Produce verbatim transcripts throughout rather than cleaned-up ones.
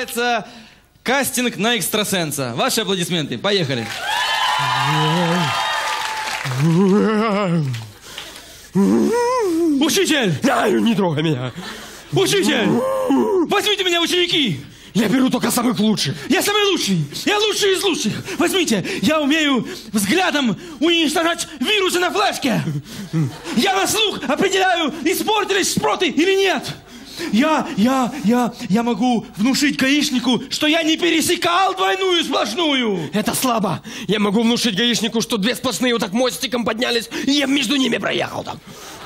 называется «Кастинг на экстрасенса». Ваши аплодисменты. Поехали. Учитель! Да, не трогай меня. Учитель! Возьмите меня в ученики! Я беру только самых лучших. Я самый лучший! Я лучший из лучших! Возьмите! Я умею взглядом уничтожать вирусы на флешке! Я на слух определяю, испортились шпроты или нет! Я, я, я, я могу внушить гаишнику, что я не пересекал двойную сплошную! Это слабо. Я могу внушить гаишнику, что две сплошные вот так мостиком поднялись, и я между ними проехал там.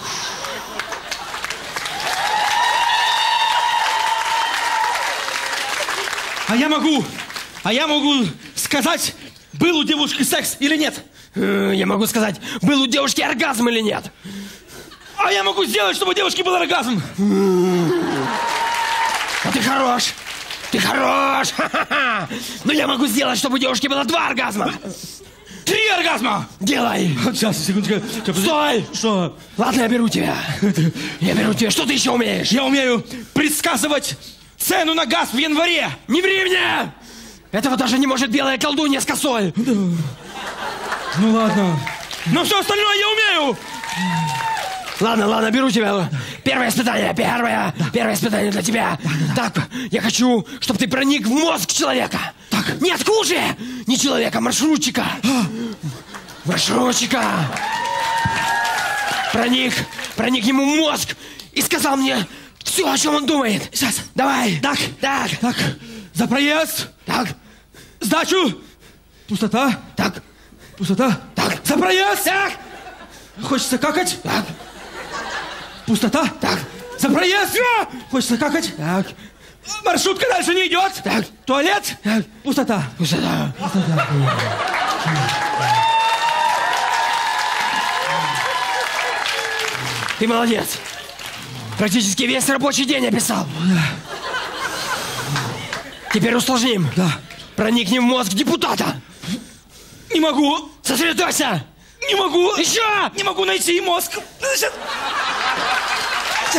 А я могу, а я могу сказать, был у девушки секс или нет? Я могу сказать, был у девушки оргазм или нет? А я могу сделать, чтобы у девушки был оргазм. А ты хорош. Ты хорош. Но я могу сделать, чтобы у девушки было два оргазма. Три оргазма. Делай. Сейчас, секундочку. Стой. Что? Ладно, я беру тебя. Я беру тебя. Что ты еще умеешь? Я умею предсказывать цену на газ в январе. Не ври мне. Этого даже не может белая колдунья с косой. Да. Ну ладно. Но все остальное я умею. Ладно, ладно, беру тебя. Первое испытание, первое, да. первое испытание для тебя. Да, да, да. Так, я хочу, чтобы ты проник в мозг человека. Так. Нет, хуже! Не человека, маршрутчика. Маршрутчика. Проник, проник ему в мозг и сказал мне все, о чем он думает. Сейчас. Давай. Так, так. Так, за проезд. Так. Сдачу. Пустота. Так. Пустота. Так. За проезд. Так. Хочется какать. Так. Пустота. Так. За проезд. Хочется какать. Так. Маршрутка дальше не идет. Так. Туалет. Так. Пустота. Пустота. Пустота. Ты молодец. Практически весь рабочий день описал. Да. Теперь усложним. Да. Проникни в мозг депутата. Не могу. Сосредоточься. Не могу. Еще. Не могу найти мозг. Сейчас. Сейчас.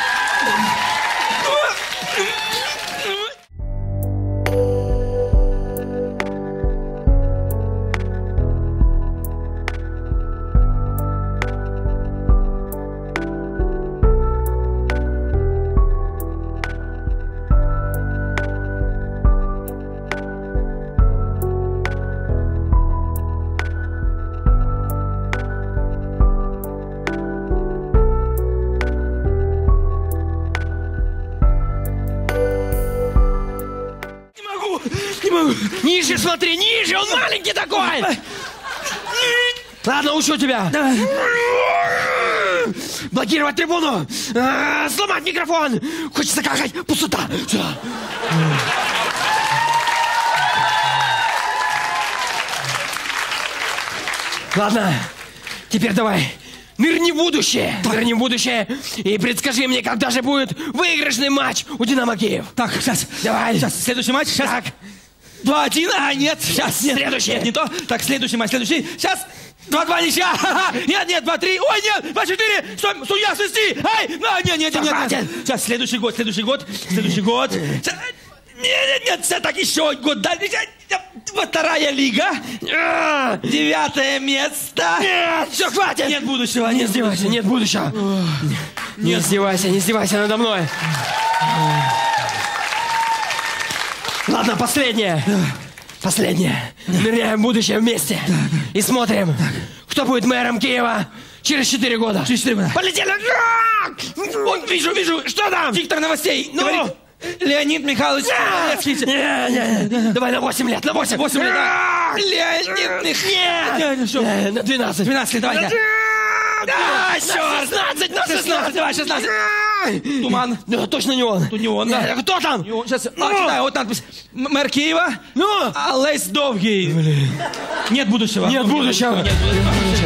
Ниже смотри, ниже, он маленький такой. Ладно, учу тебя. Давай. Блокировать трибуну. А, сломать микрофон. Хочется какать. Пустота. Ладно, теперь давай. Нырни в будущее. Так. Нырни в будущее и предскажи мне, когда же будет выигрышный матч у Динамо Киев. Так, сейчас. Давай. Сейчас, следующий матч. Сейчас. Так. Два-один. А, нет. Сейчас. Нет. Следующий. Нет, не то. Так, следующий матч. Следующий. Сейчас. Два-два ничья. Нет, нет, два-три. Ой, нет. Два-четыре. Стой, судья, свисти. Ай. А, нет, нет, нет, нет, нет. Сейчас, следующий год, следующий год. Следующий год. Сейчас. Нет, нет, нет, так еще год дальше. Вторая лига. Девятое место. Нет, все, хватит. Нет будущего. Не издевайся, нет будущего. Не издевайся, не издевайся надо мной. Ладно, последнее. Последнее. Ныряем в будущее вместе. И смотрим, кто будет мэром Киева через четыре года. Через четыре года. Полетели. Ой, вижу, вижу. Что там? Диктор новостей. Ну? Говорит, Леонид Михайлович. Не, не, не. Давай на восемь лет, на восемь. восемь лет, да. Леонид Михайлович. Нет. На двенадцать. двенадцать лет, давай. Да, черт. шестнадцать, на шестнадцать. Давай, шестнадцать. Туман. Ну, точно не он. Тут не он, да. Кто там? Сейчас, ну, читаю, вот надпись. Мэр Киева. Ну? Олесь Довгий. Блин. Нет будущего. Нет будущего. Нет будущего.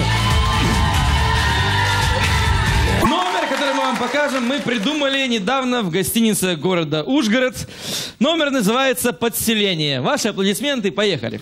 Номер, который мы вам покажем, мы придумали недавно в гостинице города Ужгород. Номер называется «Подселение». Ваши аплодисменты, поехали.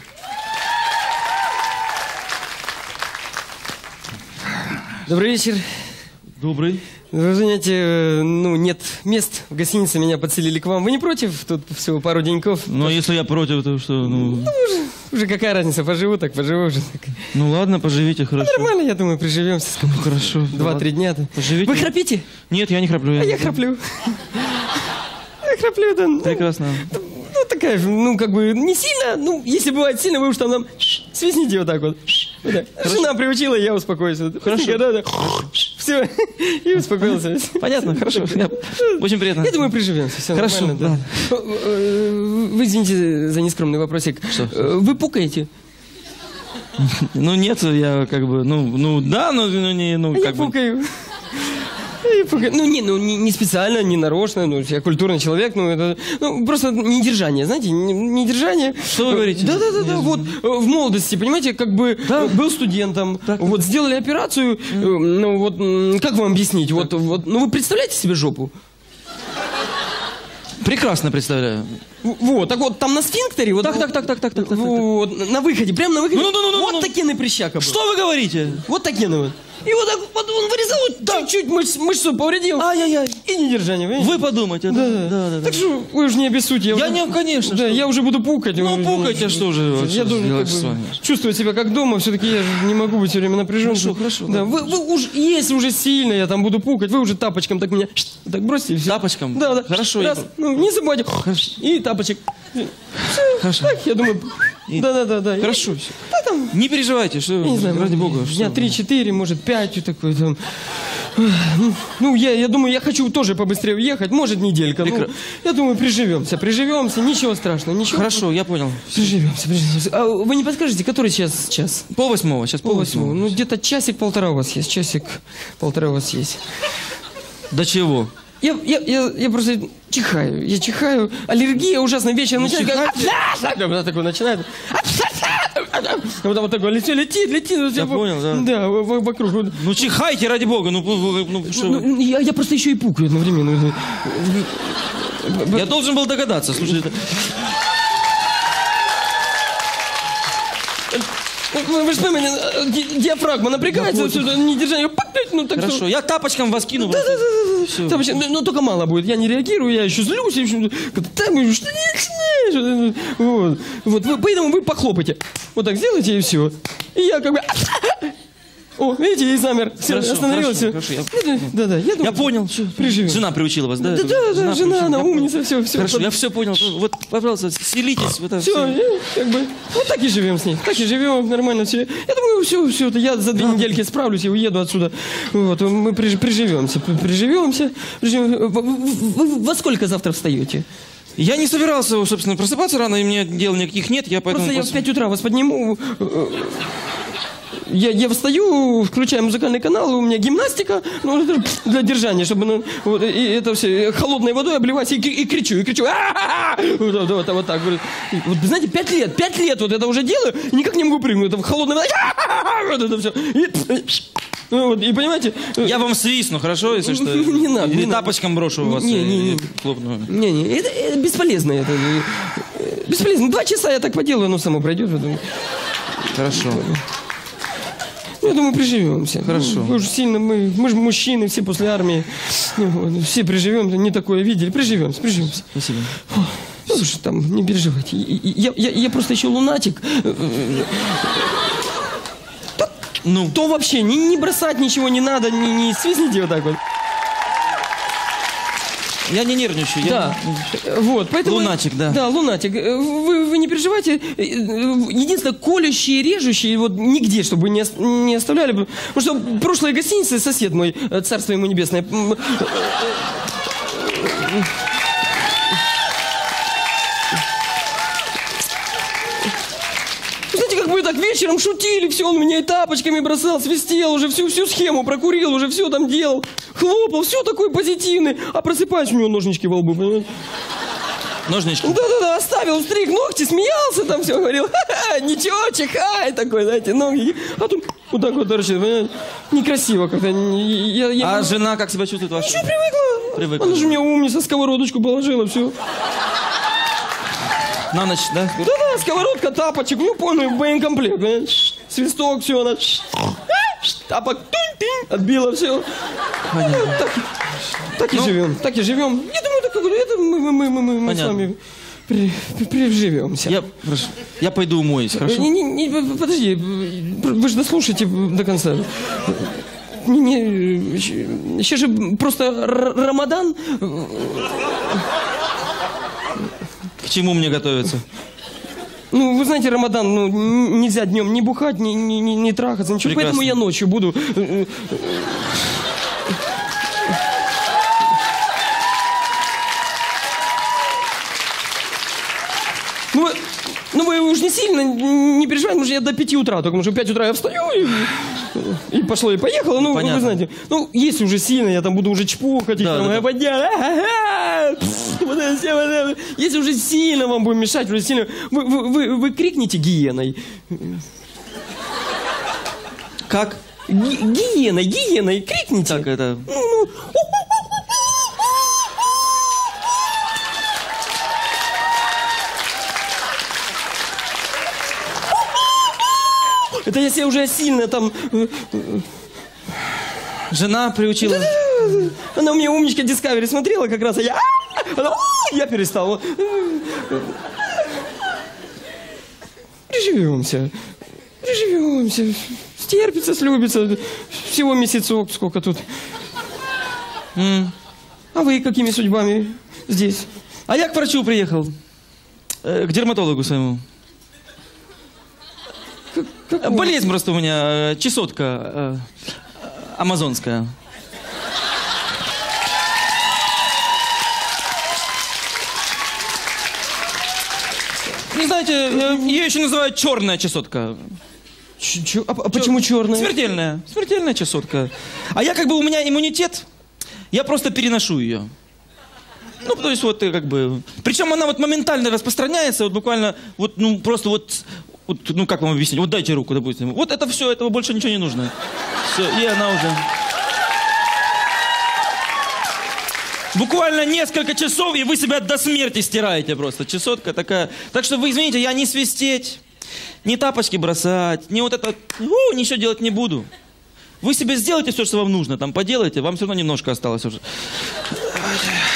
Добрый вечер. Добрый. Вы знаете, ну, нет мест в гостинице, меня подселили к вам. Вы не против? Тут всего пару деньков. Но если я против, то что, ну... Ну, уже, уже какая разница, поживу так, поживу уже так. Ну ладно, поживите, хорошо. Ну, нормально, я думаю, приживемся. Ну, хорошо. Два-три дня-то. Поживите. Вы храпите? Нет, я не храплю. А я храплю. Я храплю, да. Прекрасно. Ну, такая же, ну, как бы, не сильно. Ну, если бывает сильно, вы уж там нам свистните вот так вот. Вот так. Жена приучила, я успокоюсь. Хорошо. Да, да. Все, и успокоился. Понятно, хорошо. Я... Очень приятно. Я думаю, приживемся. Все хорошо, нормально, да. Вы извините за нескромный вопросик. Что? Вы пукаете? Ну, нет, я как бы, ну, ну да, но ну, не, ну, А как я бы... пукаю. Я пукаю. Ну, не, ну, не, не специально, не нарочно, ну, я культурный человек, ну, это, ну, просто недержание, знаете, недержание. Что вы говорите? Да-да-да, вот, в молодости, понимаете, как бы Да? был студентом, Так. вот, сделали операцию, ну, вот, м, как вам объяснить, вот, вот, ну, вы представляете себе жопу? Прекрасно представляю. Вот, так вот, там на сфинктере, вот, Так, так, так, так, так, так, так. вот, на выходе, прям на выходе, Ну, ну, ну, ну, вот ну. такие на прыщака был. Что вы говорите? Вот такие вот. И вот так вот он вырезал, вот чуть-чуть мышц- мышцу повредил. Ай-яй-яй. И недержание, понимаете? Вы подумайте. Да, Да, да, да. Так что вы уже не обессудьте. Я уже- не, конечно. Да, что- я уже буду пукать. Ну, Уже- пукайте, что же вы, Я что должен делать как бы с вами? чувствовать себя как дома. Все-таки я же не могу быть все время напряжен. Хорошо, хорошо, Да, ладно. вы, вы уж, если уже сильно я там буду пукать, вы уже тапочком так меня так бросьте и все. Тапочком? Да, да. Хорошо, я Раз, бро- ну, не забывайте. И тапочек. Все, Хорошо. так, я думаю. И- Да, да, да, да. Хорошо. И- Да, там, Не переживайте, что я не знаю, ради может, бога. дня что- три-четыре, может, пять, вот такой там. Ну, ну, я, я думаю, я хочу тоже побыстрее уехать, может, неделька. Ну, Прекра- я думаю, приживемся, приживемся, ничего страшного, ничего. Хорошо, я понял. Приживемся, приживемся. А вы не подскажете, который сейчас час? Пол восьмого, сейчас пол Пол восьмого. восьмого. Ну, где-то часик-полтора у вас есть, часик-полтора у вас есть. До чего? Я, я, я, я просто чихаю, я чихаю, аллергия ужасная, вечером начинает... как- Вот такой начинает... Вот, вот такое лицо летит, летит. вот Я я понял, да. Да, в- в- вокруг. Вот. Ну чихайте, ради бога. Ну, ну, ну, что вы? Ну, я, я просто еще и пукаю одновременно. Я должен был догадаться. Слушай, это... Вы же понимаете, ди- диафрагма напрягается, отсюда, не держание. Ну, так Хорошо, что... я тапочком вас кину. Да, да, да, да. Всё. Там вообще, ну, ну, только мало будет. Я не реагирую, я еще злюсь. Еще, там, и что не начинаешь. Вот. Вот. Вы, поэтому вы похлопайте. Вот так сделайте, и все. И я как бы... О, видите, и замер. Все, Хорошо, остановился. хорошо, хорошо, я- Да, да, я Я думаю... понял. Всё. Приживем. Жена приучила вас, да? Да, да, да, жена, приучила. она Я умница, понял. все, все. Хорошо, я все понял. Вот, пожалуйста, селитесь. Вот, Все, как бы, вот так и живем с ней. Так и живем, нормально все. Я думаю, все, все, это я за две недельки справлюсь и уеду отсюда. Вот, мы приж- приживемся, при- приживемся. приживем- Вы- вы- вы Во сколько завтра встаете? Я не собирался, собственно, просыпаться рано, и мне дел никаких нет, я поэтому... Просто я в прос- пять утра вас подниму. Я, я встаю, включаю музыкальный канал, у меня гимнастика, ну, это для держания, чтобы, ну, вот, и это все, холодной водой обливаюсь и, и кричу, и кричу, «А-а-а!» вот, вот, вот, вот так. Вот, вот, знаете, пять лет, пять лет вот это уже делаю, и никак не могу прыгнуть, это в холодной водой, «А-а-а!» вот это все. И, ну, вот, и понимаете... Я вам свистну, хорошо, если что? Не надо, Или не надо. тапочком брошу вас. Не, не, не. и хлопну. Не-не, это, это бесполезно, это, э, бесполезно. Два часа я так поделаю, оно само пройдет. Я думаю. Хорошо. Я думаю, приживемся. Хорошо. Мы уже сильно, мы, мы же мужчины, все после армии. Ну, вот, все приживемся, не такое видели. Приживемся, приживемся. Спасибо. Ну, уж там, не переживайте. И- и- Я, я, я просто еще лунатик. То, Ну, то вообще не, не бросать ничего не надо, не, не свистните вот так вот. я не нервничаю. я Да, не- вот, поэтому... Лунатик, да. Да, лунатик. Э, Вы, вы не переживайте. Э, э, Единственное, колющие, режущие, вот нигде, чтобы вы не, ос- не оставляли. Потому что в прошлой гостинице сосед мой, э, царство ему небесное, м, э, знаете, как мы так вечером шутили, все, он меня и тапочками бросал, свистел, уже всю, всю схему прокурил, уже все там делал, хлопал, все такой позитивный, а просыпаюсь, у него ножнички во лбу, понимаете? Ножнички. Да-да-да, оставил, стриг ногти, смеялся там, все говорил, ха-ха, ничего, чихай, такой, знаете, ноги, а тут вот так вот торчит, понимаете? Некрасиво как-то. Я, я... А жена как себя чувствует ваша? Ничего, привыкла. Привыкла. Она же мне умница, сковородочку положила, все. На ночь, да? Да-да, сковородка, тапочек, ну, полный боекомплект, понимаете? Свисток, все, она... Тапок, тунь, отбило все. Так, так и ну, живем, так и живем. Я думаю, так, это мы, мы, мы, мы, мы с вами при, при, приживемся. Я, прошу, я пойду умоюсь, хорошо? Не, не, не, подожди, вы же дослушайте до конца. Не, не, сейчас же просто Рамадан. К чему мне готовиться? Ну, вы знаете, Рамадан, ну, нельзя днем не бухать, не, не, не, не трахаться, ничего. Прекрасно. Поэтому я ночью буду... Ну, вы, ну, вы уж не сильно не переживайте, может, я до пяти утра, только может, в пять утра я встаю и, и пошло, и поехало. Ну, вы знаете, ну, если уже сильно, я там буду уже чпухать, да, там, да, да. Если уже сильно вам будет мешать, уже сильно, вы, вы, вы, вы крикните гиеной. Как? Ги гиеной, гиеной, крикните. Так, это... Ну, это если уже сильно там... Жена приучила? Она у меня умничка Discovery смотрела как раз, а я... Она... Я перестал. Приживемся. Приживемся. Стерпится, слюбится. Всего месяцок, сколько тут. Mm. А вы какими судьбами здесь? А я к врачу приехал. Э, к дерматологу своему. Какой? Болезнь просто у меня, чесотка э, амазонская. Не знаете, ее еще называют черная чесотка. Ч -ч а, а почему черная? Смертельная. Смертельная чесотка. А я как бы, у меня иммунитет, я просто переношу ее. Ну, то есть вот как бы... Причем она вот моментально распространяется, вот буквально, вот, ну, просто вот... Вот, ну, как вам объяснить? Вот дайте руку, допустим. Вот это все, этого больше ничего не нужно. Все, и она уже... Буквально несколько часов, и вы себя до смерти стираете просто. Чесотка такая. Так что вы извините, я не свистеть, не тапочки бросать, не вот это... У, ничего делать не буду. Вы себе сделайте все, что вам нужно. Там поделайте, вам все равно немножко осталось уже.